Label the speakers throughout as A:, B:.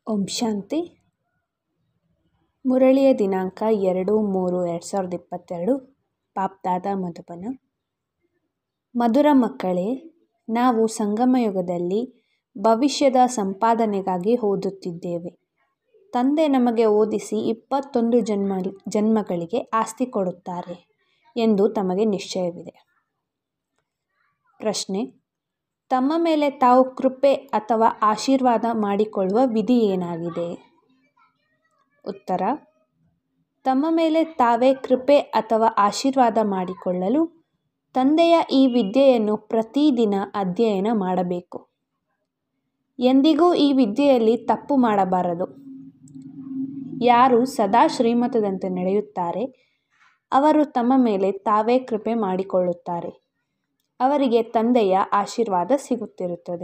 A: ಓಂ ಶಾಂತಿ. ಮುರಳಿಯ ದಿನಾಂಕ 2-3-2022. ಪಾಪ್ದಾದ ಮಧುಬನ. ಮಧುರ ಮಕ್ಕಳೇ, ನಾವು ಸಂಗಮಯುಗದಲ್ಲಿ ಭವಿಷ್ಯದ ಸಂಪಾದನೆಗಾಗಿ ಓದುತ್ತಿದ್ದೇವೆ. ತಂದೆ ನಮಗೆ ಓದಿಸಿ 21 ಜನ್ಮಗಳಿಗೆ ಆಸ್ತಿ ಕೊಡುತ್ತಾರೆ ಎಂದು ತಮಗೆ ನಿಶ್ಚಯವಿದೆ. ಪ್ರಶ್ನೆ: ತಮ್ಮ ಮೇಲೆ ತಾವು ಕೃಪೆ ಅಥವಾ ಆಶೀರ್ವಾದ ಮಾಡಿಕೊಳ್ಳುವ ವಿಧಿ ಏನಾಗಿದೆ? ಉತ್ತರ: ತಮ್ಮ ಮೇಲೆ ತಾವೇ ಕೃಪೆ ಅಥವಾ ಆಶೀರ್ವಾದ ಮಾಡಿಕೊಳ್ಳಲು ತಂದೆಯ ಈ ವಿದ್ಯೆಯನ್ನು ಪ್ರತಿದಿನ ಅಧ್ಯಯನ ಮಾಡಬೇಕು. ಎಂದಿಗೂ ಈ ವಿದ್ಯೆಯಲ್ಲಿ ತಪ್ಪು ಮಾಡಬಾರದು. ಯಾರು ಸದಾ ಶ್ರೀಮತದಂತೆ ನಡೆಯುತ್ತಾರೆ ಅವರು ತಮ್ಮ ಮೇಲೆ ತಾವೇ ಕೃಪೆ ಮಾಡಿಕೊಳ್ಳುತ್ತಾರೆ. ಅವರಿಗೆ ತಂದೆಯ ಆಶೀರ್ವಾದ ಸಿಗುತ್ತಿರುತ್ತದೆ.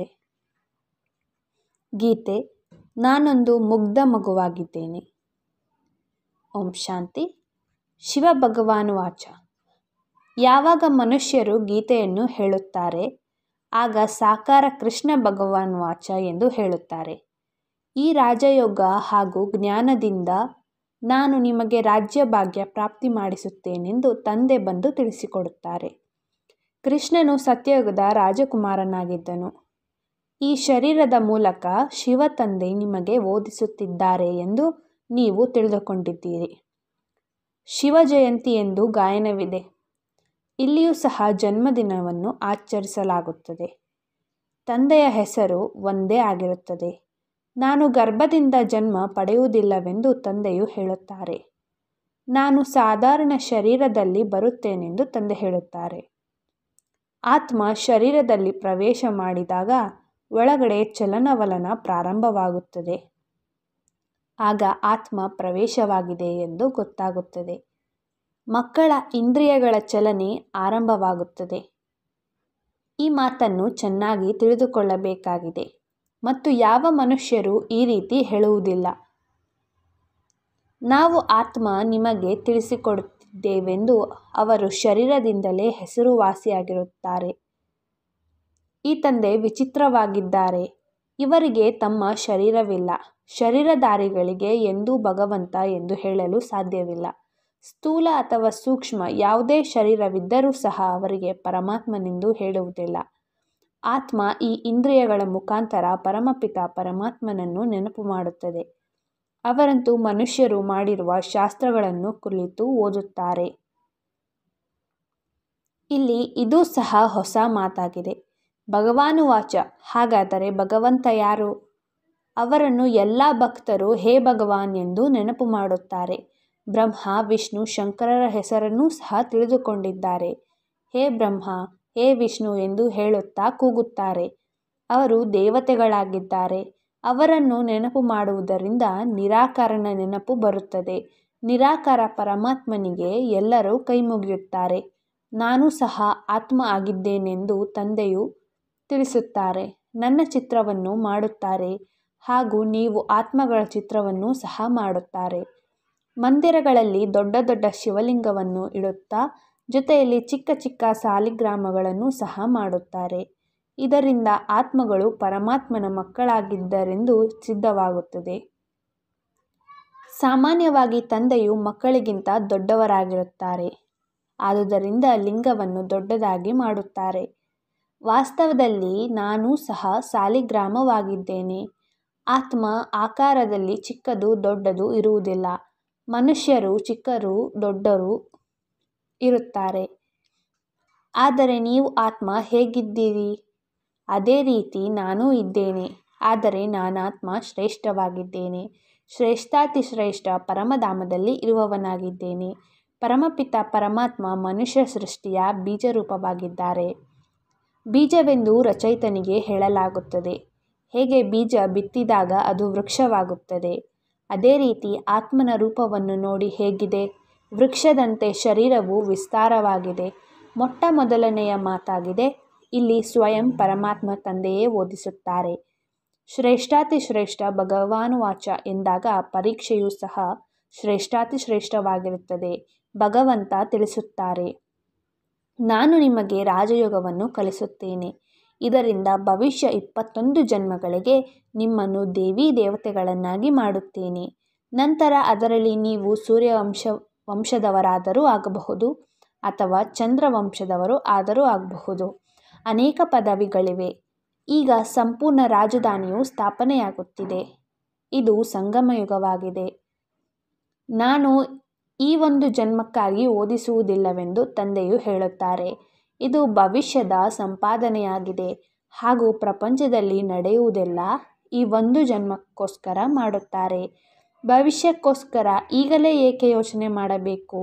A: ಗೀತೆ: ನಾನೊಂದು ಮುಗ್ಧ ಮಗುವಾಗಿದ್ದೇನೆ. ಓಂ ಶಾಂತಿ. ಶಿವ ಭಗವಾನ್ ವಾಚ: ಯಾವಾಗ ಮನುಷ್ಯರು ಗೀತೆಯನ್ನು ಹೇಳುತ್ತಾರೆ ಆಗ ಸಾಕಾರ ಕೃಷ್ಣ ಭಗವಾನ್ ವಾಚ ಎಂದು ಹೇಳುತ್ತಾರೆ. ಈ ರಾಜಯೋಗ ಹಾಗೂ ಜ್ಞಾನದಿಂದ ನಾನು ನಿಮಗೆ ರಾಜ್ಯ ಭಾಗ್ಯ ಪ್ರಾಪ್ತಿ ಮಾಡಿಸುತ್ತೇನೆಂದು ತಂದೆ ಬಂದು ತಿಳಿಸಿಕೊಡುತ್ತಾರೆ. ಕೃಷ್ಣನು ಸತ್ಯಯುಗದ ರಾಜಕುಮಾರನಾಗಿದ್ದನು. ಈ ಶರೀರದ ಮೂಲಕ ಶಿವ ತಂದೆ ನಿಮಗೆ ಓದಿಸುತ್ತಿದ್ದಾರೆ ಎಂದು ನೀವು ತಿಳಿದುಕೊಂಡಿದ್ದೀರಿ. ಶಿವ ಜಯಂತಿ ಎಂದು ಗಾಯನವಿದೆ. ಇಲ್ಲಿಯೂ ಸಹ ಜನ್ಮದಿನವನ್ನು ಆಚರಿಸಲಾಗುತ್ತದೆ. ತಂದೆಯ ಹೆಸರು ಒಂದೇ ಆಗಿರುತ್ತದೆ. ನಾನು ಗರ್ಭದಿಂದ ಜನ್ಮ ಪಡೆಯುವುದಿಲ್ಲವೆಂದು ತಂದೆಯು ಹೇಳುತ್ತಾರೆ. ನಾನು ಸಾಧಾರಣ ಶರೀರದಲ್ಲಿ ಬರುತ್ತೇನೆಂದು ತಂದೆ ಹೇಳುತ್ತಾರೆ. ಆತ್ಮ ಶರೀರದಲ್ಲಿ ಪ್ರವೇಶ ಮಾಡಿದಾಗ ಒಳಗಡೆ ಚಲನವಲನ ಪ್ರಾರಂಭವಾಗುತ್ತದೆ. ಆಗ ಆತ್ಮ ಪ್ರವೇಶವಾಗಿದೆ ಎಂದು ಗೊತ್ತಾಗುತ್ತದೆ. ಮಕ್ಕಳ ಇಂದ್ರಿಯಗಳ ಚಲನೆ ಆರಂಭವಾಗುತ್ತದೆ. ಈ ಮಾತನ್ನು ಚೆನ್ನಾಗಿ ತಿಳಿದುಕೊಳ್ಳಬೇಕಾಗಿದೆ ಮತ್ತು ಯಾವ ಮನುಷ್ಯರು ಈ ರೀತಿ ಹೇಳುವುದಿಲ್ಲ. ನಾವು ಆತ್ಮ ನಿಮಗೆ ತಿಳಿಸಿಕೊಡುತ್ತಿದ್ದೇವೆಂದು ಅವರು ಶರೀರದಿಂದಲೇ ಹೆಸರುವಾಸಿಯಾಗಿರುತ್ತಾರೆ. ಈ ತಂದೆ ವಿಚಿತ್ರವಾಗಿದ್ದಾರೆ. ಇವರಿಗೆ ತಮ್ಮ ಶರೀರವಿಲ್ಲ. ಶರೀರಧಾರಿಗಳಿಗೆ ಎಂದೂ ಭಗವಂತ ಎಂದು ಹೇಳಲು ಸಾಧ್ಯವಿಲ್ಲ. ಸ್ಥೂಲ ಅಥವಾ ಸೂಕ್ಷ್ಮ ಯಾವುದೇ ಶರೀರವಿದ್ದರೂ ಸಹ ಅವರಿಗೆ ಪರಮಾತ್ಮನೆಂದು ಹೇಳುವುದಿಲ್ಲ. ಆತ್ಮ ಈ ಇಂದ್ರಿಯಗಳ ಮುಖಾಂತರ ಪರಮಪಿತ ಪರಮಾತ್ಮನನ್ನು ನೆನಪು ಮಾಡುತ್ತದೆ. ಅವರಂತೂ ಮನುಷ್ಯರು ಮಾಡಿರುವ ಶಾಸ್ತ್ರಗಳನ್ನು ಕುರಿತು ಓದುತ್ತಾರೆ. ಇಲ್ಲಿ ಇದೂ ಸಹ ಹೊಸ ಮಾತಾಗಿದೆ. ಭಗವಾನ್ ವಾಚ: ಹಾಗಾದರೆ ಭಗವಂತ ಯಾರು? ಅವರನ್ನು ಎಲ್ಲ ಭಕ್ತರು ಹೇ ಭಗವಾನ್ ಎಂದು ನೆನಪು ಮಾಡುತ್ತಾರೆ. ಬ್ರಹ್ಮ, ವಿಷ್ಣು, ಶಂಕರರ ಹೆಸರನ್ನೂ ಸಹ ತಿಳಿದುಕೊಂಡಿದ್ದಾರೆ. ಹೇ ಬ್ರಹ್ಮ, ಹೇ ವಿಷ್ಣು ಎಂದು ಹೇಳುತ್ತಾ ಕೂಗುತ್ತಾರೆ. ಅವರು ದೇವತೆಗಳಾಗಿದ್ದಾರೆ. ಅವರನ್ನು ನೆನಪು ಮಾಡುವುದರಿಂದ ನಿರಾಕಾರನ ನೆನಪು ಬರುತ್ತದೆ. ನಿರಾಕಾರ ಪರಮಾತ್ಮನಿಗೆ ಎಲ್ಲರೂ ಕೈಮುಗಿಯುತ್ತಾರೆ. ನಾನು ಸಹ ಆತ್ಮ ಆಗಿದ್ದೇನೆಂದು ತಂದೆಯು ತಿಳಿಸುತ್ತಾರೆ. ನನ್ನ ಚಿತ್ರವನ್ನು ಮಾಡುತ್ತಾರೆ ಹಾಗೂ ನೀವು ಆತ್ಮಗಳ ಚಿತ್ರವನ್ನು ಸಹ ಮಾಡುತ್ತಾರೆ. ಮಂದಿರಗಳಲ್ಲಿ ದೊಡ್ಡ ದೊಡ್ಡ ಶಿವಲಿಂಗವನ್ನು ಇಡುತ್ತಾ ಜೊತೆಯಲ್ಲಿ ಚಿಕ್ಕ ಚಿಕ್ಕ ಸಾಲಿಗ್ರಾಮಗಳನ್ನು ಸಹ ಮಾಡುತ್ತಾರೆ. ಇದರಿಂದ ಆತ್ಮಗಳು ಪರಮಾತ್ಮನ ಮಕ್ಕಳಾಗಿದ್ದರೆಂದು ಸಿದ್ಧವಾಗುತ್ತದೆ. ಸಾಮಾನ್ಯವಾಗಿ ತಂದೆಯು ಮಕ್ಕಳಿಗಿಂತ ದೊಡ್ಡವರಾಗಿರುತ್ತಾರೆ. ಆದುದರಿಂದ ಲಿಂಗವನ್ನು ದೊಡ್ಡದಾಗಿ ಮಾಡುತ್ತಾರೆ. ವಾಸ್ತವದಲ್ಲಿ ನಾನೂ ಸಹ ಸಾಲಿಗ್ರಾಮವಾಗಿದ್ದೇನೆ. ಆತ್ಮ ಆಕಾರದಲ್ಲಿ ಚಿಕ್ಕದು ದೊಡ್ಡದು ಇರುವುದಿಲ್ಲ. ಮನುಷ್ಯರು ಚಿಕ್ಕರು ದೊಡ್ಡರು ಇರುತ್ತಾರೆ. ಆದರೆ ನೀವು ಆತ್ಮ ಹೇಗಿದ್ದೀರಿ? ಅದೇ ರೀತಿ ನಾನೂ ಇದ್ದೇನೆ. ಆದರೆ ನಾನಾತ್ಮ ಶ್ರೇಷ್ಠವಾಗಿದ್ದೇನೆ. ಶ್ರೇಷ್ಠಾತಿಶ್ರೇಷ್ಠ ಪರಮಧಾಮದಲ್ಲಿ ಇರುವವನಾಗಿದ್ದೇನೆ. ಪರಮಪಿತ ಪರಮಾತ್ಮ ಮನುಷ್ಯ ಸೃಷ್ಟಿಯ ಬೀಜರೂಪವಾಗಿದ್ದಾರೆ. ಬೀಜವೆಂದು ರಚಯಿತನಿಗೆ ಹೇಳಲಾಗುತ್ತದೆ. ಹೇಗೆ ಬೀಜ ಬಿತ್ತಿದಾಗ ಅದು ವೃಕ್ಷವಾಗುತ್ತದೆ, ಅದೇ ರೀತಿ ಆತ್ಮನ ರೂಪವನ್ನು ನೋಡಿ ಹೇಗಿದೆ? ವೃಕ್ಷದಂತೆ ಶರೀರವು ವಿಸ್ತಾರವಾಗಿದೆ. ಮೊಟ್ಟ ಮೊದಲನೆಯ ಮಾತಾಗಿದೆ. ಇಲ್ಲಿ ಸ್ವಯಂ ಪರಮಾತ್ಮ ತಂದೆಯೇ ಓದಿಸುತ್ತಾರೆ. ಶ್ರೇಷ್ಠಾತಿಶ್ರೇಷ್ಠ ಭಗವಾನ್ ವಾಚ ಎಂದಾಗ ಪರೀಕ್ಷೆಯೂ ಸಹ ಶ್ರೇಷ್ಠಾತಿಶ್ರೇಷ್ಠವಾಗಿರುತ್ತದೆ. ಭಗವಂತ ತಿಳಿಸುತ್ತಾರೆ, ನಾನು ನಿಮಗೆ ರಾಜಯೋಗವನ್ನು ಕಲಿಸುತ್ತೇನೆ. ಇದರಿಂದ ಭವಿಷ್ಯ 21 ಜನ್ಮಗಳಿಗೆ ನಿಮ್ಮನ್ನು ದೇವಿ ದೇವತೆಗಳನ್ನಾಗಿ ಮಾಡುತ್ತೇನೆ. ನಂತರ ಅದರಲ್ಲಿ ನೀವು ವಂಶದವರಾದರೂ ಆಗಬಹುದು ಅಥವಾ ಚಂದ್ರವಂಶದವರು ಆದರೂ ಆಗಬಹುದು. ಅನೇಕ ಪದವಿಗಳಿವೆ. ಈಗ ಸಂಪೂರ್ಣ ರಾಜಧಾನಿಯು ಸ್ಥಾಪನೆಯಾಗುತ್ತಿದೆ. ಇದು ಸಂಗಮಯುಗವಾಗಿದೆ. ನಾನು ಈ ಒಂದು ಜನ್ಮಕ್ಕಾಗಿ ಓದಿಸುವುದಿಲ್ಲವೆಂದು ತಂದೆಯು ಹೇಳುತ್ತಾರೆ. ಇದು ಭವಿಷ್ಯದ ಸಂಪಾದನೆಯಾಗಿದೆ ಹಾಗೂ ಪ್ರಪಂಚದಲ್ಲಿ ನಡೆಯುವುದೆಲ್ಲ ಈ ಒಂದು ಜನ್ಮಕ್ಕೋಸ್ಕರ ಮಾಡುತ್ತಾರೆ. ಭವಿಷ್ಯಕ್ಕೋಸ್ಕರ ಈಗಲೇ ಏಕೆ ಯೋಚನೆ ಮಾಡಬೇಕು?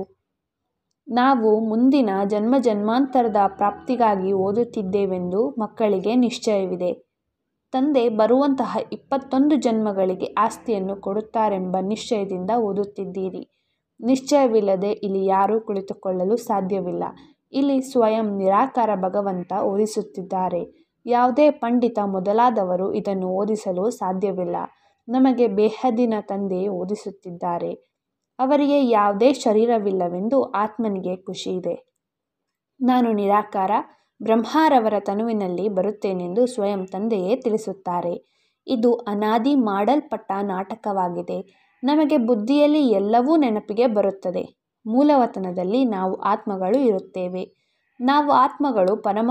A: ನಾವು ಮುಂದಿನ ಜನ್ಮಾಂತರದ ಪ್ರಾಪ್ತಿಗಾಗಿ ಓದುತ್ತಿದ್ದೇವೆಂದು ಮಕ್ಕಳಿಗೆ ನಿಶ್ಚಯವಿದೆ. ತಂದೆ ಬರುವಂತಹ 21 ಜನ್ಮಗಳಿಗೆ ಆಸ್ತಿಯನ್ನು ಕೊಡುತ್ತಾರೆಂಬ ನಿಶ್ಚಯದಿಂದ ಓದುತ್ತಿದ್ದೀರಿ. ನಿಶ್ಚಯವಿಲ್ಲದೆ ಇಲ್ಲಿ ಯಾರೂ ಕುಳಿತುಕೊಳ್ಳಲು ಸಾಧ್ಯವಿಲ್ಲ. ಇಲ್ಲಿ ಸ್ವಯಂ ನಿರಾಕಾರ ಭಗವಂತ ಓದಿಸುತ್ತಿದ್ದಾರೆ. ಯಾವುದೇ ಪಂಡಿತ ಮೊದಲಾದವರು ಇದನ್ನು ಓದಿಸಲು ಸಾಧ್ಯವಿಲ್ಲ. ನಮಗೆ ಬೇಹದ್ದಿನ ತಂದೆ ಓದಿಸುತ್ತಿದ್ದಾರೆ. ಅವರಿಗೆ ಯಾವುದೇ ಶರೀರವಿಲ್ಲವೆಂದು ಆತ್ಮನಿಗೆ ಖುಷಿಯಿದೆ. ನಾನು ನಿರಾಕಾರ ಬ್ರಹ್ಮರವರ ತನುವಿನಲ್ಲಿ ಬರುತ್ತೇನೆಂದು ಸ್ವಯಂ ತಂದೆಯೇ ತಿಳಿಸುತ್ತಾರೆ. ಇದು ಅನಾದಿ ಮಾಡಲ್ಪಟ್ಟ ನಾಟಕವಾಗಿದೆ. ನಮಗೆ ಬುದ್ಧಿಯಲ್ಲಿ ಎಲ್ಲವೂ ನೆನಪಿಗೆ ಬರುತ್ತದೆ. ಮೂಲವತನದಲ್ಲಿ ನಾವು ಆತ್ಮಗಳು ಇರುತ್ತೇವೆ. ನಾವು ಆತ್ಮಗಳು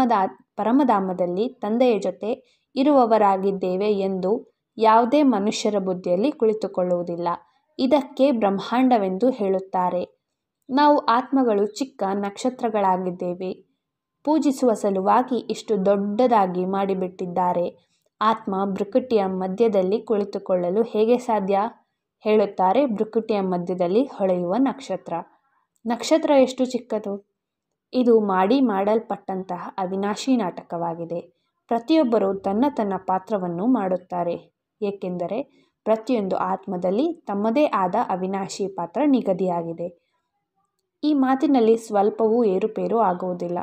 A: ಪರಮಧಾಮದಲ್ಲಿ ತಂದೆಯ ಜೊತೆ ಇರುವವರಾಗಿದ್ದೇವೆ ಎಂದು ಯಾವುದೇ ಮನುಷ್ಯರ ಬುದ್ಧಿಯಲ್ಲಿ ಕುಳಿತುಕೊಳ್ಳುವುದಿಲ್ಲ. ಇದಕ್ಕೆ ಬ್ರಹ್ಮಾಂಡವೆಂದು ಹೇಳುತ್ತಾರೆ. ನಾವು ಆತ್ಮಗಳು ಚಿಕ್ಕ ನಕ್ಷತ್ರಗಳಾಗಿದ್ದೇವೆ. ಪೂಜಿಸುವ ಸಲುವಾಗಿ ಇಷ್ಟು ದೊಡ್ಡದಾಗಿ ಮಾಡಿಬಿಟ್ಟಿದ್ದಾರೆ. ಆತ್ಮ ಭ್ರುಕುಟಿಯ ಮಧ್ಯದಲ್ಲಿ ಕುಳಿತುಕೊಳ್ಳಲು ಹೇಗೆ ಸಾಧ್ಯ? ಹೇಳುತ್ತಾರೆ, ಭ್ರುಕುಟಿಯ ಮಧ್ಯದಲ್ಲಿ ಹೊಳೆಯುವ ನಕ್ಷತ್ರ. ನಕ್ಷತ್ರ ಎಷ್ಟು ಚಿಕ್ಕದು! ಇದು ಮಾಡಲ್ಪಟ್ಟಂತಹ ಅವಿನಾಶಿ ನಾಟಕವಾಗಿದೆ. ಪ್ರತಿಯೊಬ್ಬರೂ ತನ್ನ ತನ್ನ ಪಾತ್ರವನ್ನು ಮಾಡುತ್ತಾರೆ. ಏಕೆಂದರೆ ಪ್ರತಿಯೊಂದು ಆತ್ಮದಲ್ಲಿ ತಮ್ಮದೇ ಆದ ಅವಿನಾಶಿ ಪಾತ್ರ ನಿಗದಿಯಾಗಿದೆ. ಈ ಮಾತಿನಲ್ಲಿ ಸ್ವಲ್ಪವೂ ಏರುಪೇರು ಆಗುವುದಿಲ್ಲ.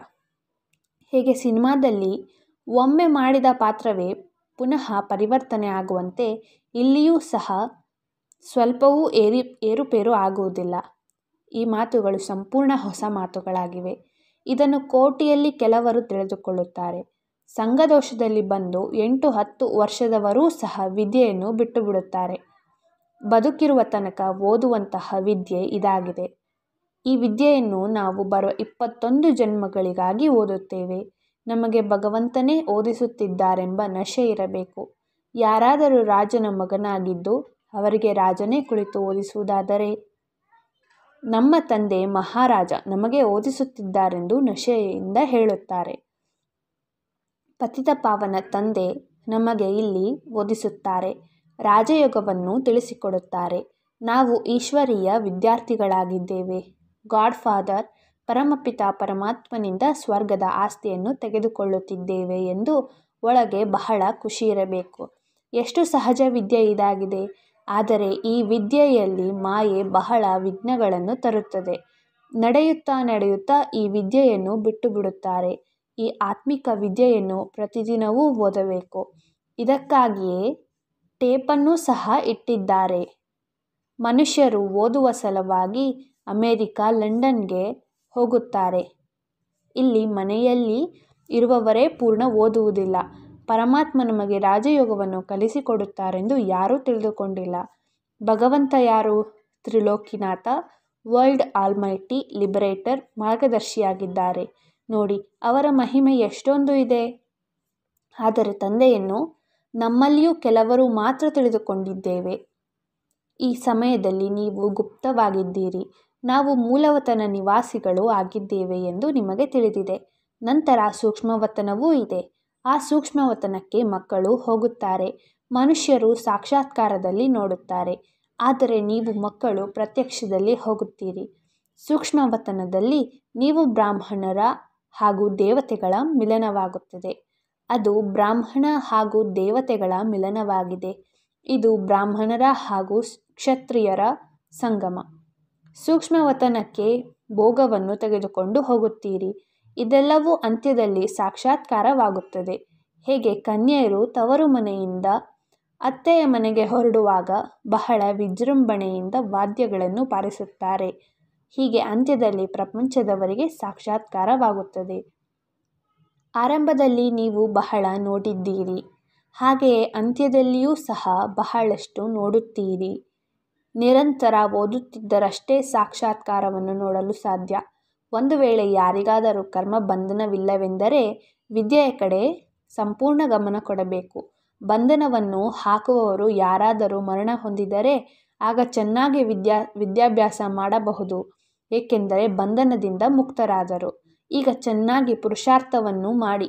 A: ಹೇಗೆ ಸಿನಿಮಾದಲ್ಲಿ ಒಮ್ಮೆ ಮಾಡಿದ ಪಾತ್ರವೇ ಪುನಃ ಪರಿವರ್ತನೆ ಆಗುವಂತೆ ಇಲ್ಲಿಯೂ ಸಹ ಸ್ವಲ್ಪವೂ ಏರುಪೇರು ಆಗುವುದಿಲ್ಲ. ಈ ಮಾತುಗಳು ಸಂಪೂರ್ಣ ಹೊಸ ಮಾತುಗಳಾಗಿವೆ. ಇದನ್ನು ಕೋಟಿಯಲ್ಲಿ ಕೆಲವರು ತಿಳಿದುಕೊಳ್ಳುತ್ತಾರೆ. ಸಂಘದೋಷದಲ್ಲಿ ಬಂದು 8-10 ವರ್ಷದವರೂ ಸಹ ವಿದ್ಯೆಯನ್ನು ಬಿಟ್ಟು ಬಿಡುತ್ತಾರೆ. ಬದುಕಿರುವ ತನಕ ಓದುವಂತಹ ವಿದ್ಯೆ ಇದಾಗಿದೆ. ಈ ವಿದ್ಯೆಯನ್ನು ನಾವು ಬರುವ 21 ಜನ್ಮಗಳಿಗಾಗಿ ಓದುತ್ತೇವೆ. ನಮಗೆ ಭಗವಂತನೇ ಓದಿಸುತ್ತಿದ್ದಾರೆಂಬ ನಶೆ ಇರಬೇಕು. ಯಾರಾದರೂ ರಾಜನ ಮಗನಾಗಿದ್ದು ಅವರಿಗೆ ರಾಜನೇ ಕುಳಿತು ಓದಿಸುವುದಾದರೆ, ನಮ್ಮ ತಂದೆ ಮಹಾರಾಜ ನಮಗೆ ಓದಿಸುತ್ತಿದ್ದಾರೆಂದು ನಶೆಯಿಂದ ಹೇಳುತ್ತಾರೆ. ಪತಿತ ಪಾವನ ತಂದೆ ನಮಗೆ ಇಲ್ಲಿ ಓದಿಸುತ್ತಾರೆ. ರಾಜಯೋಗವನ್ನು ತಿಳಿಸಿಕೊಡುತ್ತಾರೆ. ನಾವು ಈಶ್ವರೀಯ ವಿದ್ಯಾರ್ಥಿಗಳಾಗಿದ್ದೇವೆ. ಗಾಡ್ ಫಾದರ್ ಪರಮಪಿತ ಪರಮಾತ್ಮನಿಂದ ಸ್ವರ್ಗದ ಆಸ್ತಿಯನ್ನು ತೆಗೆದುಕೊಳ್ಳುತ್ತಿದ್ದೇವೆ ಎಂದು ಒಳಗೆ ಬಹಳ ಖುಷಿಯಿರಬೇಕು. ಎಷ್ಟು ಸಹಜ ವಿದ್ಯೆ ಇದಾಗಿದೆ. ಆದರೆ ಈ ವಿದ್ಯೆಯಲ್ಲಿ ಮಾಯೆ ಬಹಳ ವಿಘ್ನಗಳನ್ನು ತರುತ್ತದೆ. ನಡೆಯುತ್ತಾ ಈ ವಿದ್ಯೆಯನ್ನು ಬಿಟ್ಟು ಬಿಡುತ್ತಾರೆ. ಈ ಆತ್ಮಿಕ ವಿದ್ಯೆಯನ್ನು ಪ್ರತಿದಿನವೂ ಓದಬೇಕು. ಇದಕ್ಕಾಗಿಯೇ ಟೇಪನ್ನು ಸಹ ಇಟ್ಟಿದ್ದಾರೆ. ಮನುಷ್ಯರು ಓದುವ ಸಲುವಾಗಿ ಅಮೆರಿಕ, ಲಂಡನ್ಗೆ ಹೋಗುತ್ತಾರೆ. ಇಲ್ಲಿ ಮನೆಯಲ್ಲಿ ಇರುವವರೇ ಪೂರ್ಣ ಓದುವುದಿಲ್ಲ. ಪರಮಾತ್ಮ ನಮಗೆ ರಾಜಯೋಗವನ್ನು ಕಲಿಸಿಕೊಡುತ್ತಾರೆಂದು ಯಾರೂ ತಿಳಿದುಕೊಂಡಿಲ್ಲ. ಭಗವಂತ ಯಾರು? ತ್ರಿಲೋಕಿನಾಥ, ವರ್ಲ್ಡ್ ಆಲ್ಮೈಟಿ ಲಿಬರೇಟರ್, ಮಾರ್ಗದರ್ಶಿಯಾಗಿದ್ದಾರೆ. ನೋಡಿ, ಅವರ ಮಹಿಮೆ ಎಷ್ಟೊಂದು ಇದೆ. ಆದರೆ ತಂದೆಯನ್ನು ನಮ್ಮಲ್ಲಿಯೂ ಕೆಲವರು ಮಾತ್ರ ತಿಳಿದುಕೊಂಡಿದ್ದೇವೆ. ಈ ಸಮಯದಲ್ಲಿ ನೀವು ಗುಪ್ತವಾಗಿದ್ದೀರಿ. ನಾವು ಮೂಲವತನ ನಿವಾಸಿಗಳು ಆಗಿದ್ದೇವೆ ಎಂದು ನಿಮಗೆ ತಿಳಿದಿದೆ. ನಂತರ ಸೂಕ್ಷ್ಮವತನವೂ ಇದೆ. ಆ ಸೂಕ್ಷ್ಮವತನಕ್ಕೆ ಮಕ್ಕಳು ಹೋಗುತ್ತಾರೆ. ಮನುಷ್ಯರು ಸಾಕ್ಷಾತ್ಕಾರದಲ್ಲಿ ನೋಡುತ್ತಾರೆ. ಆದರೆ ನೀವು ಮಕ್ಕಳು ಪ್ರತ್ಯಕ್ಷದಲ್ಲಿ ಹೋಗುತ್ತೀರಿ. ಸೂಕ್ಷ್ಮವತನದಲ್ಲಿ ನೀವು ಬ್ರಾಹ್ಮಣರ ಹಾಗೂ ದೇವತೆಗಳ ಮಿಲನವಾಗುತ್ತದೆ. ಅದು ಬ್ರಾಹ್ಮಣ ಹಾಗೂ ದೇವತೆಗಳ ಮಿಲನವಾಗಿದೆ. ಇದು ಬ್ರಾಹ್ಮಣರ ಹಾಗೂ ಕ್ಷತ್ರಿಯರ ಸಂಗಮ. ಸೂಕ್ಷ್ಮವತನಕ್ಕೆ ಭೋಗವನ್ನು ತೆಗೆದುಕೊಂಡು ಹೋಗುತ್ತೀರಿ. ಇದೆಲ್ಲವೂ ಅಂತ್ಯದಲ್ಲಿ ಸಾಕ್ಷಾತ್ಕಾರವಾಗುತ್ತದೆ. ಹೇಗೆ ಕನ್ಯೆಯರು ತವರು ಮನೆಯಿಂದ ಅತ್ತೆಯ ಮನೆಗೆ ಹೊರಡುವಾಗ ಬಹಳ ವಿಜೃಂಭಣೆಯಿಂದ ವಾದ್ಯಗಳನ್ನು ಬಾರಿಸುತ್ತಾರೆ, ಹೀಗೆ ಅಂತ್ಯದಲ್ಲಿ ಪ್ರಪಂಚದವರಿಗೆ ಸಾಕ್ಷಾತ್ಕಾರವಾಗುತ್ತದೆ. ಆರಂಭದಲ್ಲಿ ನೀವು ಬಹಳ ನೋಡಿದ್ದೀರಿ, ಹಾಗೆಯೇ ಅಂತ್ಯದಲ್ಲಿಯೂ ಸಹ ಬಹಳಷ್ಟು ನೋಡುತ್ತೀರಿ. ನಿರಂತರ ಓದುತ್ತಿದ್ದರಷ್ಟೇ ಸಾಕ್ಷಾತ್ಕಾರವನ್ನು ನೋಡಲು ಸಾಧ್ಯ. ಒಂದು ವೇಳೆ ಯಾರಿಗಾದರೂ ಕರ್ಮ ಬಂಧನವಿಲ್ಲವೆಂದರೆ ವಿದ್ಯೆಯ ಕಡೆ ಸಂಪೂರ್ಣ ಗಮನ ಕೊಡಬೇಕು. ಬಂಧನವನ್ನು ಹಾಕುವವರು ಯಾರಾದರೂ ಮರಣ ಹೊಂದಿದರೆ ಆಗ ಚೆನ್ನಾಗಿ ವಿದ್ಯಾಭ್ಯಾಸ ಮಾಡಬಹುದು, ಏಕೆಂದರೆ ಬಂಧನದಿಂದ ಮುಕ್ತರಾದರು. ಈಗ ಚೆನ್ನಾಗಿ ಪುರುಷಾರ್ಥವನ್ನು ಮಾಡಿ.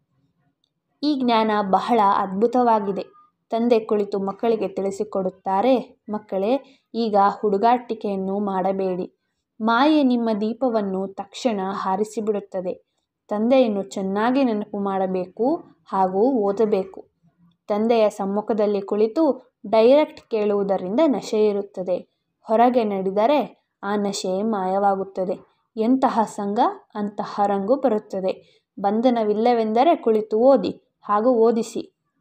A: ಈ ಜ್ಞಾನ ಬಹಳ ಅದ್ಭುತವಾಗಿದೆ. ತಂದೆ ಕುಳಿತು ಮಕ್ಕಳಿಗೆ ತಿಳಿಸಿಕೊಡುತ್ತಾರೆ, ಮಕ್ಕಳೇ, ಈಗ ಹುಡುಗಾಟಿಕೆಯನ್ನು ಮಾಡಬೇಡಿ. ಮಾಯೆ ನಿಮ್ಮ ದೀಪವನ್ನು ತಕ್ಷಣ ಹಾರಿಸಿಬಿಡುತ್ತದೆ. ತಂದೆಯನ್ನು ಚೆನ್ನಾಗಿ ನೆನಪು ಮಾಡಬೇಕು ಹಾಗೂ ಓದಬೇಕು. ತಂದೆಯ ಸಮ್ಮುಖದಲ್ಲಿ ಕುಳಿತು ಡೈರೆಕ್ಟ್ ಕೇಳುವುದರಿಂದ ನಶೆ ಇರುತ್ತದೆ. ಹೊರಗೆ ನಡೆದರೆ ಆ ನಶೆ ಮಾಯವಾಗುತ್ತದೆ. ಎಂತಹ ಸಂಘ ಅಂತಹ ರಂಗು ಬರುತ್ತದೆ. ಬಂಧನವಿಲ್ಲವೆಂದರೆ ಕುಳಿತು ಓದಿ ಹಾಗೂ ಓದಿಸಿ.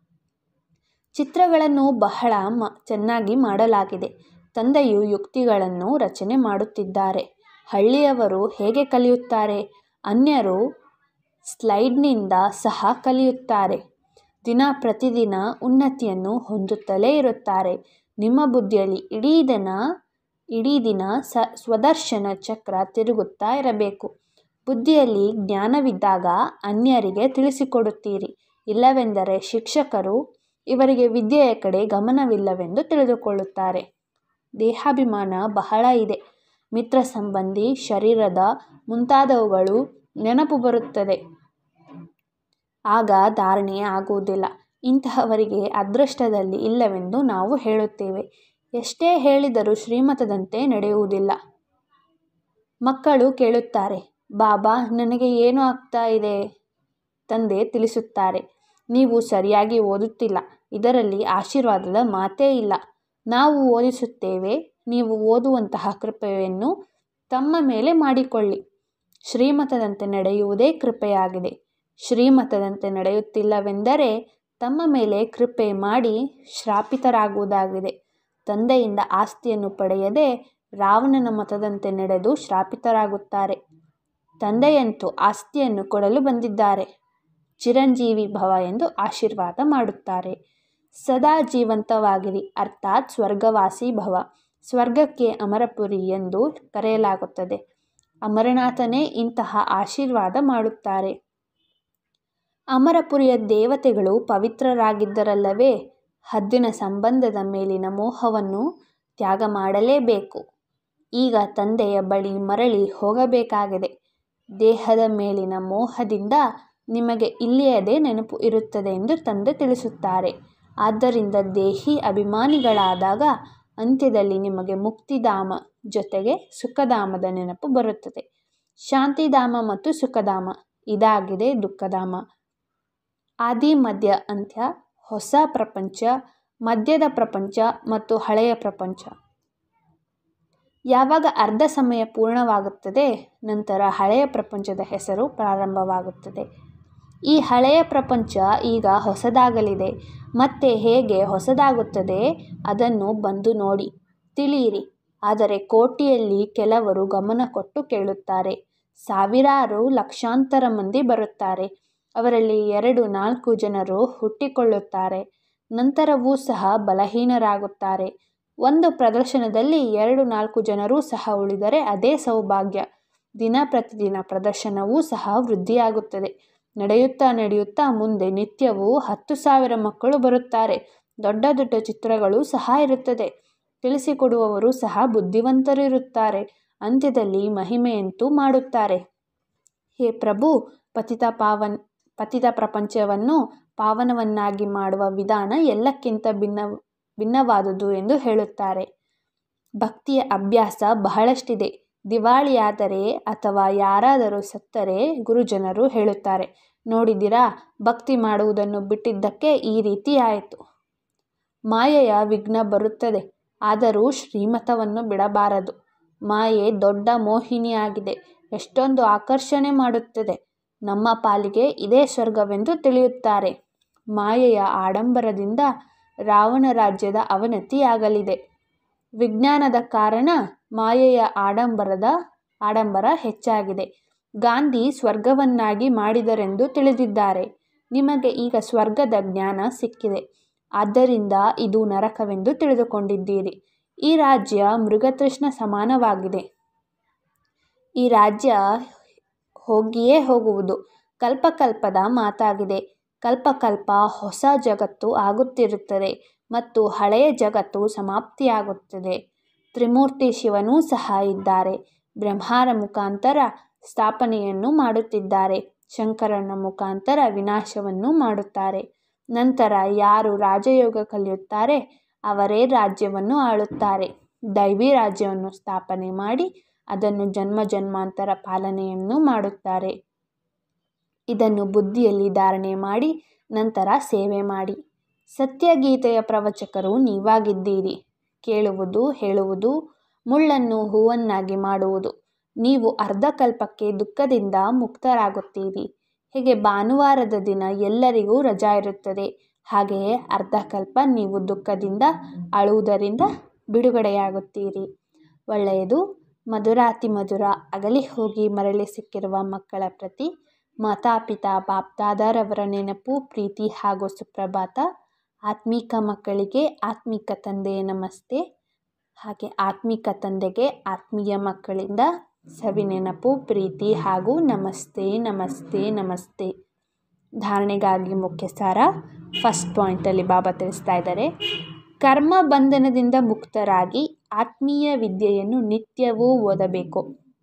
A: ಚಿತ್ರಗಳನ್ನು ಬಹಳ ಚೆನ್ನಾಗಿ ಮಾಡಲಾಗಿದೆ. ತಂದೆಯು ಯುಕ್ತಿಗಳನ್ನು ರಚನೆ ಮಾಡುತ್ತಿದ್ದಾರೆ. ಹಳ್ಳಿಯವರು ಹೇಗೆ ಕಲಿಯುತ್ತಾರೆ? ಅನ್ಯರು ಸ್ಲೈಡ್ನಿಂದ ಸಹ ಕಲಿಯುತ್ತಾರೆ. ದಿನ ಪ್ರತಿದಿನ ಉನ್ನತಿಯನ್ನು ಹೊಂದುತ್ತಲೇ ಇರುತ್ತಾರೆ. ನಿಮ್ಮ ಬುದ್ಧಿಯಲ್ಲಿ ಇಡೀ ದಿನ ಸ್ವದರ್ಶನ ಚಕ್ರ ತಿರುಗುತ್ತಾ ಇರಬೇಕು. ಬುದ್ಧಿಯಲ್ಲಿ ಜ್ಞಾನವಿದ್ದಾಗ ಅನ್ಯರಿಗೆ ತಿಳಿಸಿಕೊಡುತ್ತೀರಿ. ಇಲ್ಲವೆಂದರೆ ಶಿಕ್ಷಕರು ಇವರಿಗೆ ವಿದ್ಯೆಯ ಕಡೆ ಗಮನವಿಲ್ಲವೆಂದು ತಿಳಿದುಕೊಳ್ಳುತ್ತಾರೆ. ದೇಹಾಭಿಮಾನ ಬಹಳ ಇದೆ. ಮಿತ್ರ ಸಂಬಂಧಿ, ಶರೀರದ ಮುಂತಾದವುಗಳು ನೆನಪು ಬರುತ್ತದೆ. ಆಗ ಧಾರಣೆ ಆಗುವುದಿಲ್ಲ. ಇಂತಹವರಿಗೆ ಅದೃಷ್ಟದಲ್ಲಿ ಇಲ್ಲವೆಂದು ನಾವು ಹೇಳುತ್ತೇವೆ. ಎಷ್ಟೇ ಹೇಳಿದರೂ ಶ್ರೀಮತದಂತೆ ನಡೆಯುವುದಿಲ್ಲ. ಮಕ್ಕಳು ಕೇಳುತ್ತಾರೆ, ಬಾಬಾ, ನನಗೆ ಏನು ಆಗ್ತಾ ಇದೆ? ತಂದೆ ತಿಳಿಸುತ್ತಾರೆ, ನೀವು ಸರಿಯಾಗಿ ಓದುತ್ತಿಲ್ಲ. ಇದರಲ್ಲಿ ಆಶೀರ್ವಾದದ ಮಾತೇ ಇಲ್ಲ. ನಾವು ಓದಿಸುತ್ತೇವೆ. ನೀವು ಓದುವಂತಹ ಕೃಪೆಯನ್ನು ತಮ್ಮ ಮೇಲೆ ಮಾಡಿಕೊಳ್ಳಿ. ಶ್ರೀಮತದಂತೆ ನಡೆಯುವುದೇ ಕೃಪೆಯಾಗಿದೆ. ಶ್ರೀಮತದಂತೆ ನಡೆಯುತ್ತಿಲ್ಲವೆಂದರೆ ತಮ್ಮ ಮೇಲೆ ಕೃಪೆ ಮಾಡಿ ಶ್ರಾಪಿತರಾಗುವುದಾಗಿದೆ. ತಂದೆಯಿಂದ ಆಸ್ತಿಯನ್ನು ಪಡೆಯದೆ ರಾವಣನ ಮತದಂತೆ ನಡೆದು ಶ್ರಾಪಿತರಾಗುತ್ತಾರೆ. ತಂದೆಯಂತೂ ಆಸ್ತಿಯನ್ನು ಕೊಡಲು ಬಂದಿದ್ದಾರೆ. ಚಿರಂಜೀವಿ ಭವ ಎಂದು ಆಶೀರ್ವಾದ ಮಾಡುತ್ತಾರೆ. ಸದಾ ಜೀವಂತವಾಗಿರಿ, ಅರ್ಥಾತ್ ಸ್ವರ್ಗವಾಸಿ ಭವ. ಸ್ವರ್ಗಕ್ಕೆ ಅಮರಪುರಿ ಎಂದು ಕರೆಯಲಾಗುತ್ತದೆ. ಅಮರನಾಥನೇ ಇಂತಹ ಆಶೀರ್ವಾದ ಮಾಡುತ್ತಾರೆ. ಅಮರಪುರಿಯ ದೇವತೆಗಳು ಪವಿತ್ರರಾಗಿದ್ದರಲ್ಲವೇ? ಹದ್ದಿನ ಸಂಬಂಧದ ಮೇಲಿನ ಮೋಹವನ್ನು ತ್ಯಾಗ ಮಾಡಲೇಬೇಕು. ಈಗ ತಂದೆಯ ಬಳಿ ಮರಳಿ ಹೋಗಬೇಕಾಗಿದೆ. ದೇಹದ ಮೇಲಿನ ಮೋಹದಿಂದ ನಿಮಗೆ ಇಲ್ಲಿಯದೇ ನೆನಪು ಇರುತ್ತದೆ ಎಂದು ತಂದೆ ತಿಳಿಸುತ್ತಾರೆ. ಆದ್ದರಿಂದ ದೇಹಿ ಅಭಿಮಾನಿಗಳಾದಾಗ ಅಂತ್ಯದಲ್ಲಿ ನಿಮಗೆ ಮುಕ್ತಿಧಾಮ ಜೊತೆಗೆ ಸುಖಧಾಮದ ನೆನಪು ಬರುತ್ತದೆ. ಶಾಂತಿಧಾಮ ಮತ್ತು ಸುಖಧಾಮ, ಇದಾಗಿದೆ ದುಃಖಧಾಮ. ಆದಿ, ಮಧ್ಯ, ಅಂತ್ಯ, ಹೊಸ ಪ್ರಪಂಚ, ಮಧ್ಯದ ಪ್ರಪಂಚ ಮತ್ತು ಹಳೆಯ ಪ್ರಪಂಚ. ಯಾವಾಗ ಅರ್ಧ ಸಮಯ ಪೂರ್ಣವಾಗುತ್ತದೆ, ನಂತರ ಹಳೆಯ ಪ್ರಪಂಚದ ಹೆಸರು ಪ್ರಾರಂಭವಾಗುತ್ತದೆ. ಈ ಹಳೆಯ ಪ್ರಪಂಚ ಈಗ ಹೊಸದಾಗಲಿದೆ. ಮತ್ತೆ ಹೇಗೆ ಹೊಸದಾಗುತ್ತದೆ ಅದನ್ನು ಬಂದು ನೋಡಿ, ತಿಳಿಯಿರಿ. ಆದರೆ ಕೋಟಿಯಲ್ಲಿ ಕೆಲವರು ಗಮನ ಕೊಟ್ಟು ಕೇಳುತ್ತಾರೆ. ಸಾವಿರಾರು, ಲಕ್ಷಾಂತರ ಮಂದಿ ಬರುತ್ತಾರೆ. ಅವರಲ್ಲಿ 2-4 ಜನರು ಹುಟ್ಟಿಕೊಳ್ಳುತ್ತಾರೆ. ನಂತರವೂ ಸಹ ಬಲಹೀನರಾಗುತ್ತಾರೆ. ಒಂದು ಪ್ರದರ್ಶನದಲ್ಲಿ 2-4 ಜನರೂ ಸಹ ಉಳಿದರೆ ಅದೇ ಸೌಭಾಗ್ಯ. ದಿನ ಪ್ರತಿದಿನ ಪ್ರದರ್ಶನವೂ ಸಹ ವೃದ್ಧಿಯಾಗುತ್ತದೆ. ನಡೆಯುತ್ತಾ ಮುಂದೆ ನಿತ್ಯವೂ 10,000 ಮಕ್ಕಳು ಬರುತ್ತಾರೆ. ದೊಡ್ಡ ದೊಡ್ಡ ಚಿತ್ರಗಳು ಸಹ ಇರುತ್ತದೆ. ತಿಳಿಸಿಕೊಡುವವರು ಸಹ ಬುದ್ಧಿವಂತರಿರುತ್ತಾರೆ. ಅಂತ್ಯದಲ್ಲಿ ಮಹಿಮೆಯಂತೂ ಮಾಡುತ್ತಾರೆ. ಹೇ ಪ್ರಭು, ಪತಿತ ಪ್ರಪಂಚವನ್ನು ಪಾವನವನ್ನಾಗಿ ಮಾಡುವ ವಿಧಾನ ಎಲ್ಲಕ್ಕಿಂತ ಭಿನ್ನವಾದುದು ಎಂದು ಹೇಳುತ್ತಾರೆ. ಭಕ್ತಿಯ ಅಭ್ಯಾಸ ಬಹಳಷ್ಟಿದೆ. ದಿವಾಳಿಯಾದರೆ ಅಥವಾ ಯಾರಾದರೂ ಸತ್ತರೆ ಗುರುಜನರು ಹೇಳುತ್ತಾರೆ, ನೋಡಿದಿರಾ, ಭಕ್ತಿ ಮಾಡುವುದನ್ನು ಬಿಟ್ಟಿದ್ದಕ್ಕೆ ಈ ರೀತಿ ಆಯಿತು. ಮಾಯೆಯ ವಿಘ್ನ ಬರುತ್ತದೆ. ಆದರೂ ಶ್ರೀಮತವನ್ನು ಬಿಡಬಾರದು. ಮಾಯೆ ದೊಡ್ಡ ಮೋಹಿನಿಯಾಗಿದೆ. ಎಷ್ಟೊಂದು ಆಕರ್ಷಣೆ ಮಾಡುತ್ತದೆ. ನಮ್ಮ ಪಾಲಿಗೆ ಇದೇ ಸ್ವರ್ಗವೆಂದು ತಿಳಿಯುತ್ತಾರೆ. ಮಾಯೆಯ ಆಡಂಬರದಿಂದ ರಾವಣ ರಾಜ್ಯದ ಅವನತಿಯಾಗಲಿದೆ. ವಿಜ್ಞಾನದ ಕಾರಣ ಮಾಯೆಯ ಆಡಂಬರ ಹೆಚ್ಚಾಗಿದೆ. ಗಾಂಧಿ ಸ್ವರ್ಗವನ್ನಾಗಿ ಮಾಡಿದರೆಂದು ತಿಳಿದಿದ್ದಾರೆ. ನಿಮಗೆ ಈಗ ಸ್ವರ್ಗದ ಜ್ಞಾನ ಸಿಕ್ಕಿದೆ, ಆದ್ದರಿಂದ ಇದು ನರಕವೆಂದು ತಿಳಿದುಕೊಂಡಿದ್ದೀರಿ. ಈ ರಾಜ್ಯ ಮೃಗತೃಷ್ಣ ಸಮಾನವಾಗಿದೆ. ಈ ರಾಜ್ಯ ಹೋಗಿಯೇ ಹೋಗುವುದು. ಕಲ್ಪಕಲ್ಪದ ಮಾತಾಗಿದೆ. ಕಲ್ಪಕಲ್ಪ ಹೊಸ ಜಗತ್ತು ಆಗುತ್ತಿರುತ್ತದೆ ಮತ್ತು ಹಳೆಯ ಜಗತ್ತು ಸಮಾಪ್ತಿಯಾಗುತ್ತದೆ. ತ್ರಿಮೂರ್ತಿ ಶಿವನೂ ಸಹ ಇದ್ದಾರೆ. ಬ್ರಹ್ಮರ ಮುಖಾಂತರ ಸ್ಥಾಪನೆಯನ್ನು ಮಾಡುತ್ತಿದ್ದಾರೆ. ಶಂಕರನ ಮುಖಾಂತರ ವಿನಾಶವನ್ನು ಮಾಡುತ್ತಾರೆ. ನಂತರ ಯಾರು ರಾಜಯೋಗ ಕಲಿಯುತ್ತಾರೆ ಅವರೇ ರಾಜ್ಯವನ್ನು ಆಳುತ್ತಾರೆ. ದೈವಿ ರಾಜ್ಯವನ್ನು ಸ್ಥಾಪನೆ ಮಾಡಿ ಅದನ್ನು ಜನ್ಮ ಜನ್ಮಾಂತರ ಪಾಲನೆಯನ್ನು ಮಾಡುತ್ತಾರೆ. ಇದನ್ನು ಬುದ್ಧಿಯಲ್ಲಿ ಧಾರಣೆ ಮಾಡಿ ನಂತರ ಸೇವೆ ಮಾಡಿ. ಸತ್ಯಗೀತೆಯ ಪ್ರವಚಕರು ನೀವಾಗಿದ್ದೀರಿ. ಕೇಳುವುದು, ಹೇಳುವುದು, ಮುಳ್ಳನ್ನು ಹೂವನ್ನಾಗಿ ಮಾಡುವುದು. ನೀವು ಅರ್ಧಕಲ್ಪಕ್ಕೆ ದುಃಖದಿಂದ ಮುಕ್ತರಾಗುತ್ತೀರಿ. ಹೇಗೆ ಭಾನುವಾರದ ದಿನ ಎಲ್ಲರಿಗೂ ರಜಾ ಇರುತ್ತದೆ, ಹಾಗೆಯೇ ಅರ್ಧಕಲ್ಪ ನೀವು ದುಃಖದಿಂದ ಅಳುವುದರಿಂದ ಬಿಡುಗಡೆಯಾಗುತ್ತೀರಿ. ಒಳ್ಳೆಯದು. ಮಧುರಾತಿ ಮಧುರ ಅಗಲಿ ಹೋಗಿ ಮರಳಿ ಸಿಕ್ಕಿರುವ ಮಕ್ಕಳ ಪ್ರತಿ ಮಾತಾಪಿತಾ ಬಾಪ್ದಾದರವರ ನೆನಪು, ಪ್ರೀತಿ ಹಾಗೂ ಸುಪ್ರಭಾತ. ಆತ್ಮಿಕ ಮಕ್ಕಳಿಗೆ ಆತ್ಮಿಕ ತಂದೆಯ ನಮಸ್ತೆ. ಹಾಗೆ ಆತ್ಮಿಕ ತಂದೆಗೆ ಆತ್ಮೀಯ ಮಕ್ಕಳಿಂದ ಸವಿನೆನಪು, ಪ್ರೀತಿ ಹಾಗೂ ನಮಸ್ತೆ ನಮಸ್ತೆ ನಮಸ್ತೆ. ಧಾರಣೆಗಾಗಿ ಮುಖ್ಯ ಸಾರ. ಫಸ್ಟ್ ಪಾಯಿಂಟಲ್ಲಿ ಬಾಬಾ ತಿಳಿಸ್ತಾ ಇದ್ದಾರೆ, ಕರ್ಮ ಬಂಧನದಿಂದ ಮುಕ್ತರಾಗಿ ಆತ್ಮೀಯ ವಿದ್ಯೆಯನ್ನು ನಿತ್ಯವೂ ಓದಬೇಕು.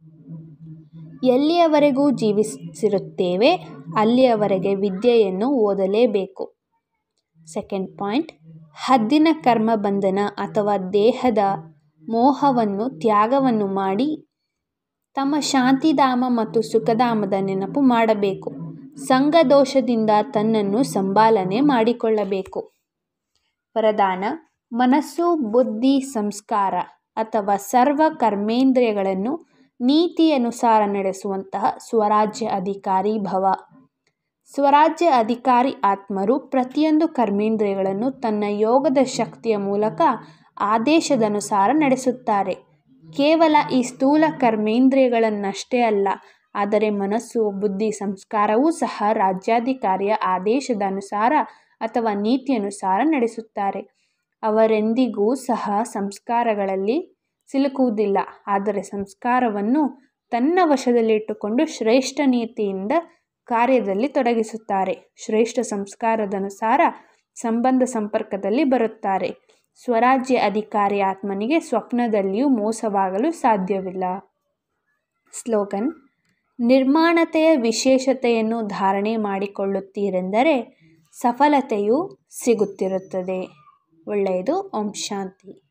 A: ಎಲ್ಲಿಯವರೆಗೂ ಜೀವಿಸಿರುತ್ತೇವೆ ಅಲ್ಲಿಯವರೆಗೆ ವಿದ್ಯೆಯನ್ನು ಓದಲೇಬೇಕು. ಸೆಕೆಂಡ್ ಪಾಯಿಂಟ್, ಹದ್ದಿನ ಕರ್ಮ ಬಂಧನ ಅಥವಾ ದೇಹದ ಮೋಹವನ್ನು ತ್ಯಾಗವನ್ನು ಮಾಡಿ ತಮ್ಮ ಶಾಂತಿಧಾಮ ಮತ್ತು ಸುಖಧಾಮದ ನೆನಪು ಮಾಡಬೇಕು. ಸಂಘದೋಷದಿಂದ ತನ್ನನ್ನು ಸಂಭಾಲನೆ ಮಾಡಿಕೊಳ್ಳಬೇಕು. ವರದಾನ: ಮನಸ್ಸು, ಬುದ್ಧಿ, ಸಂಸ್ಕಾರ ಅಥವಾ ಸರ್ವ ಕರ್ಮೇಂದ್ರಿಯಗಳನ್ನು ನೀತಿಯನುಸಾರ ನಡೆಸುವಂತಹ ಸ್ವರಾಜ್ಯ ಅಧಿಕಾರಿ ಭವ. ಸ್ವರಾಜ್ಯ ಅಧಿಕಾರಿ ಆತ್ಮರು ಪ್ರತಿಯೊಂದು ಕರ್ಮೇಂದ್ರಿಯಗಳನ್ನು ತನ್ನ ಯೋಗದ ಶಕ್ತಿಯ ಮೂಲಕ ಆದೇಶದನುಸಾರ ನಡೆಸುತ್ತಾರೆ. ಕೇವಲ ಈ ಸ್ಥೂಲ ಕರ್ಮೇಂದ್ರಿಯಗಳನ್ನಷ್ಟೇ ಅಲ್ಲ, ಆದರೆ ಮನಸ್ಸು, ಬುದ್ಧಿ, ಸಂಸ್ಕಾರವೂ ಸಹ ರಾಜ್ಯಾಧಿಕಾರಿಯ ಆದೇಶದ ಅನುಸಾರ ಅಥವಾ ನೀತಿಯನುಸಾರ ನಡೆಸುತ್ತಾರೆ. ಅವರೆಂದಿಗೂ ಸಹ ಸಂಸ್ಕಾರಗಳಲ್ಲಿ ಸಿಲುಕುವುದಿಲ್ಲ, ಆದರೆ ಸಂಸ್ಕಾರವನ್ನು ತನ್ನ ವಶದಲ್ಲಿಟ್ಟುಕೊಂಡು ಶ್ರೇಷ್ಠ ನೀತಿಯಿಂದ ಕಾರ್ಯದಲ್ಲಿ ತೊಡಗಿಸುತ್ತಾರೆ. ಶ್ರೇಷ್ಠ ಸಂಸ್ಕಾರದನುಸಾರ ಸಂಬಂಧ ಸಂಪರ್ಕದಲ್ಲಿ ಬರುತ್ತಾರೆ. ಸ್ವರಾಜ್ಯ ಅಧಿಕಾರಿ ಆತ್ಮನಿಗೆ ಸ್ವಪ್ನದಲ್ಲಿಯೂ ಮೋಸವಾಗಲು ಸಾಧ್ಯವಿಲ್ಲ. ಸ್ಲೋಗನ್: ನಿರ್ಮಾಣತೆಯ ವಿಶೇಷತೆಯನ್ನು ಧಾರಣೆ ಮಾಡಿಕೊಳ್ಳುತ್ತೀರೆಂದರೆ ಸಫಲತೆಯು ಸಿಗುತ್ತಿರುತ್ತದೆ. ಒಳ್ಳೆಯದು. ಓಂ ಶಾಂತಿ.